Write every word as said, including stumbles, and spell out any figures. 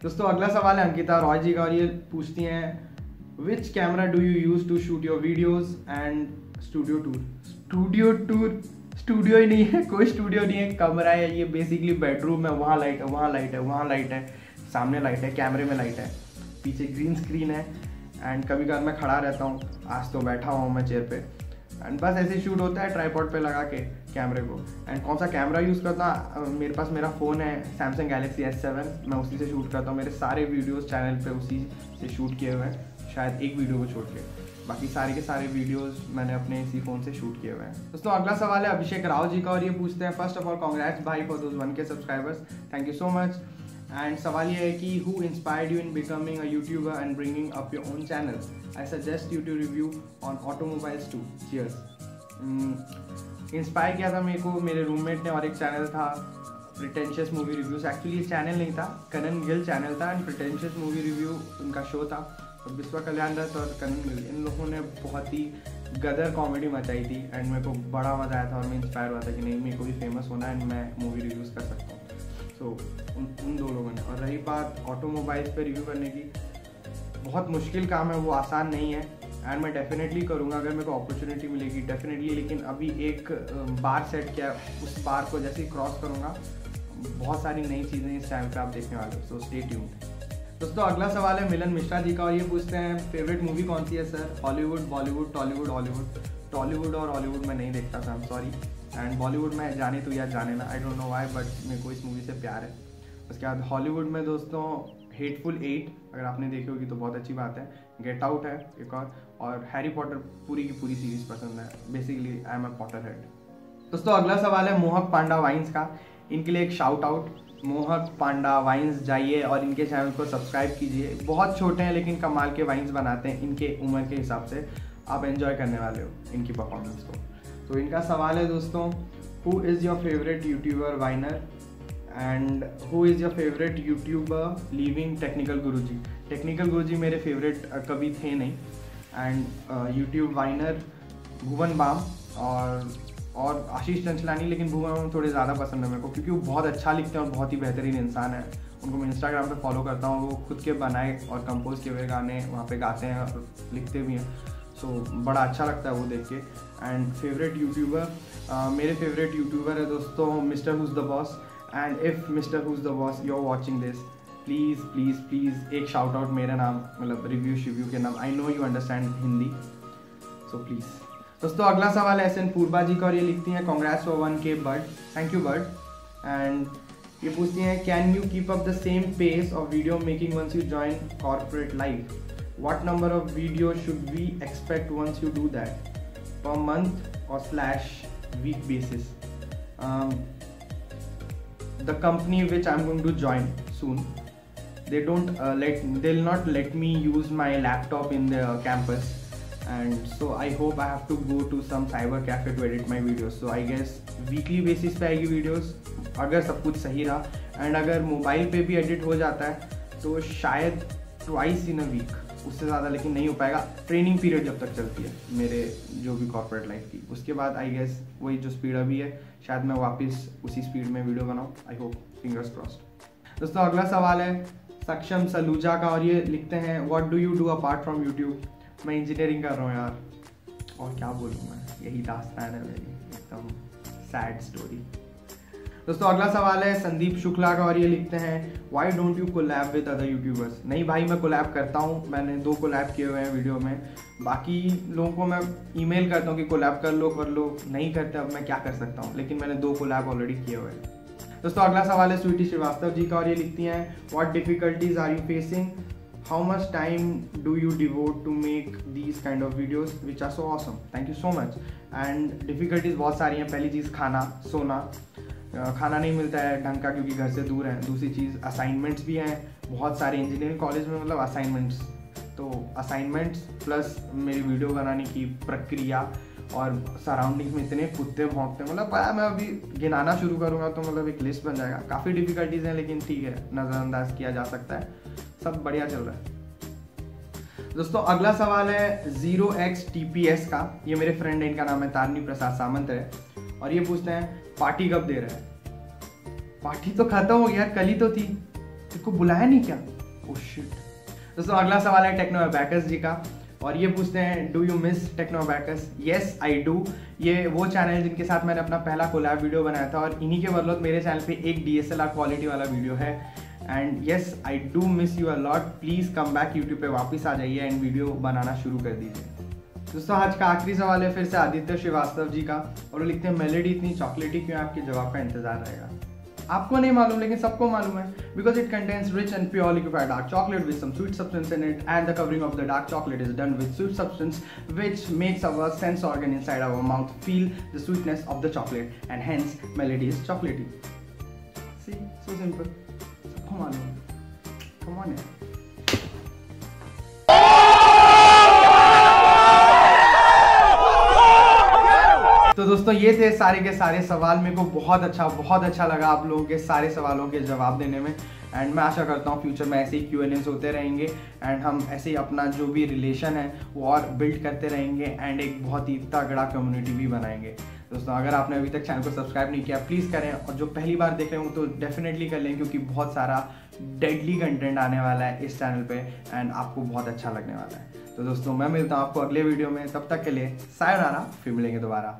दोस्तों अगला सवाल है अंकिता रॉय जी का और ये पूछती हैं which camera do you use to shoot your videos and studio tour. Studio tour studio ही नहीं है, कोई स्टूडियो नहीं है, कमरा है ये, बेसिकली बेडरूम है, वहाँ लाइट है, वहाँ लाइट है, वहाँ लाइट है, सामने लाइट है, कैमरे में लाइट है, पीछे ग्रीन स्क्रीन है एंड कभी कभार मैं खड़ा रहता हूँ, आज तो बैठा हुआ हूँ मैं चेयर पे एंड बस ऐसे शूट होता है ट्राइपॉड पे लगा के कैमरे को। एंड कौन सा कैमरा यूज़ करता, मेरे पास मेरा फ़ोन है सैमसंग गैलेक्सी एस सेवन, मैं उसी से शूट करता हूँ। मेरे सारे वीडियोस चैनल पे उसी से शूट किए हुए हैं, शायद एक वीडियो को छोड़ के, बाकी सारे के सारे वीडियोस मैंने अपने इसी फ़ोन से शूट किए हुए हैं। दोस्तों अगला सवाल है अभिषेक राव जी का और ये पूछते हैं फर्स्ट ऑफ ऑल कांग्रेट्स भाई for those one K subscribers, thank you so much. And सवाल ये है कि who inspired you in becoming a YouTuber and bringing up your own channel, I suggest you to review on automobiles too, cheers. Inspire किया था मेरे को मेरे roommate ने, और एक चैनल था प्रिटेंशियस मूवी रिव्यूज, एक्चुअली ये चैनल नहीं था, कनन गिल चैनल था एंड प्रिटेंशियस मूवी रिव्यू उनका शो था। और विश्वा कल्याण दत्त और कनन गिल इन लोगों ने बहुत ही गदर कॉमेडी मचाई थी एंड मेरे को बड़ा मज़ा आया था और मैं इंस्पायर हुआ था कि नहीं मेरे को भी फेमस होना है एंड मैं मूवी रिव्यूज़ कर सकता हूँ। सो so, उन उन दो लोगों ने। और रही बात ऑटोमोबाइल्स पे रिव्यू करने की, बहुत मुश्किल काम है, वो आसान नहीं है एंड मैं डेफिनेटली करूँगा अगर मेरे को अपॉर्चुनिटी मिलेगी डेफिनेटली। लेकिन अभी एक बार सेट किया, उस बार को जैसे ही क्रॉस करूँगा बहुत सारी नई चीज़ें इस चैनल पे आप देखने वाले हो, सो स्टे ट्यून्ड। दोस्तों अगला सवाल है मिलन मिश्रा जी का और ये पूछते हैं फेवरेट मूवी कौन सी है sir, Hollywood, Bollywood, Tollywood, Hollywood. Tollywood और हॉलीवुड मैं नहीं देखता था, I am sorry, and Bollywood में जाने तो या जाने ना, I don't know why, but मेरे को इस मूवी से प्यार है। उसके बाद हॉलीवुड में दोस्तों हेटफुल एट, अगर आपने देखी होगी तो बहुत अच्छी बात है, गेट आउट है एक और और हैरी पॉटर पूरी की पूरी सीरीज पसंद है, basically I am a Potterhead. दोस्तों अगला सवाल है मोहक पांडा वाइन्स का, इनके लिए एक शाउट आउट, मोहक पांडा वाइन्स जाइए और इनके चैनल को सब्सक्राइब कीजिए, बहुत छोटे हैं लेकिन कमाल के वाइन्स बनाते हैं, इनके उम्र के हिसाब से आप एंजॉय करने वाले हो इनकी परफॉर्मेंस को। तो इनका सवाल है दोस्तों, who is your favourite YouTuber viner and who is your favourite YouTuber leaving Technical Guruji. Technical Guruji मेरे फेवरेट कभी थे नहीं and YouTube viner Bhuvan Bam और और आशीष चंचलानी, लेकिन भुवन थोड़े ज़्यादा पसंद है मेरे को क्योंकि वो बहुत अच्छा लिखते हैं और बहुत ही बेहतरीन इंसान है। उनको मैं इंस्टाग्राम पे फॉलो करता हूँ, वो खुद के बनाए और कंपोज किए हुए गाने वहाँ पे गाते हैं और लिखते भी हैं, सो so, बड़ा अच्छा लगता है वो देख के। एंड फेवरेट यूट्यूबर, मेरे फेवरेट यूट्यूबर है दोस्तों Mister Who's the Boss, and if Mister Who's the Boss you are watching this, please please please एक शाउट आउट मेरा नाम, मतलब रिव्यू शिव्यू के नाम, I know you understand Hindi, so please. दोस्तों अगला सवाल है एस एन पूर्वा जी का और ये लिखती हैं congrats for one K bird, thank you bird. And ये पूछती हैं can you keep up the same pace of video making once you join corporate life, what number of video should we expect once you do that, पर month or slash week basis. The company which I am going to join soon, they don't uh, let they'll not let me use my laptop in the campus, and so I hope I have to go to some cyber cafe to edit my videos, so I guess weekly basis पे आएगी videos अगर सब कुछ सही रहा, and अगर mobile पे भी एडिट हो जाता है तो शायद twice in a week, उससे ज़्यादा लेकिन नहीं हो पाएगा, ट्रेनिंग पीरियड जब तक चलती है मेरे जो भी कॉर्पोरेट लाइफ की, उसके बाद आई गेस वही जो स्पीड अभी है शायद मैं वापस उसी स्पीड में वीडियो बनाऊँ, आई होप, फिंगर्स क्रॉस्ड। दोस्तों अगला सवाल है सक्षम सलूजा का और ये लिखते हैं what do you do apart from YouTube. मैं इंजीनियरिंग कर रहा हूँ यार, और क्या बोलूँ मैं, यही दास्तान है मेरी, एकदम सैड स्टोरी। दोस्तों अगला सवाल है संदीप शुक्ला का और ये लिखते हैं why don't you collab with other YouTubers. नहीं भाई मैं कोलैब करता हूँ, मैंने दो कोलैब किए हुए हैं वीडियो में, बाकी लोगों को मैं ईमेल करता हूँ कि कोलैब कर लो कर लो, नहीं करते, अब मैं क्या कर सकता हूँ, लेकिन मैंने दो कोलैब ऑलरेडी किए हुए हैं। दोस्तों अगला सवाल है स्वीटी श्रीवास्तव जी का और ये लिखती हैं what difficulties are you facing, how much time do you devote to make these kind of videos which are so awesome, thank you so much. And difficulties बहुत सारी हैं, पहली चीज़ खाना सोना, खाना नहीं मिलता है ढंग का क्योंकि घर से दूर है, दूसरी चीज़ असाइनमेंट्स भी हैं बहुत सारे इंजीनियरिंग कॉलेज में, मतलब असाइनमेंट्स, तो असाइनमेंट्स प्लस मेरी वीडियो बनाने की प्रक्रिया और सराउंडिंग्स में इतने कुत्ते भौंकते, मतलब मैं अभी गिनाना शुरू करूँगा तो मतलब एक लिस्ट बन जाएगा, काफ़ी डिफिकल्टीज हैं लेकिन ठीक है, नज़रअंदाज किया जा सकता है, सब बढ़िया चल रहा है। दोस्तों अगला सवाल है zero X T P S का, ये मेरे फ्रेंड है, इनका नाम है तारनी प्रसाद सामंत है, और ये पूछते हैं पार्टी कब दे रहे हैं। पार्टी तो खत्म हो गया, कल ही तो थी, इसको बुलाया नहीं क्या? Oh shit. दोस्तों अगला सवाल है टेक्नो अबैकस जी का, और ये पूछते हैं do you miss Techno Abacus? Yes I do. ये वो चैनल है जिनके साथ मैंने अपना पहला कोलैब वीडियो बनाया था, और इन्हीं के बदौलत मेरे चैनल पे एक D S L R quality वाला वीडियो है। And yes I do miss you a lot. Please come back YouTube पे वापस आ जाइए एंड वीडियो बनाना शुरू कर दीजिए। दोस्तों आज का आखिरी सवाल है फिर से आदित्य श्रीवास्तव जी का, और वो लिखते हैं मेलेडी इतनी चॉकलेटी क्यों? आपके जवाब का इंतजार रहेगा। आपको नहीं मालूम लेकिन सबको मालूम है, because it contains rich and pure liquefied dark chocolate with some sweet substance in it, and the covering of the dark chocolate is done with sweet substance which makes our sense organ inside our mouth feel the sweetness of the chocolate, and hence Melody is chocolatey. See so simple, सबको मालूम है। Come on यार। तो दोस्तों ये थे सारे के सारे सवाल। मेरे को बहुत अच्छा बहुत अच्छा लगा आप लोगों के सारे सवालों के जवाब देने में, एंड मैं आशा करता हूँ फ्यूचर में ऐसे ही क्यू एन एस होते रहेंगे, एंड हम ऐसे ही अपना जो भी रिलेशन है वो और बिल्ड करते रहेंगे, एंड एक बहुत ही तगड़ा कम्युनिटी भी बनाएंगे। दोस्तों अगर आपने अभी तक चैनल को सब्सक्राइब नहीं किया प्लीज़ करें, और जो पहली बार देख रहे हो तो डेफिनेटली कर लें, क्योंकि बहुत सारा डेडली कंटेंट आने वाला है इस चैनल पे, एंड आपको बहुत अच्छा लगने वाला है। तो दोस्तों मैं मिलता हूँ आपको अगले वीडियो में, तब तक के लिए सायोनारा, फिर मिलेंगे दोबारा।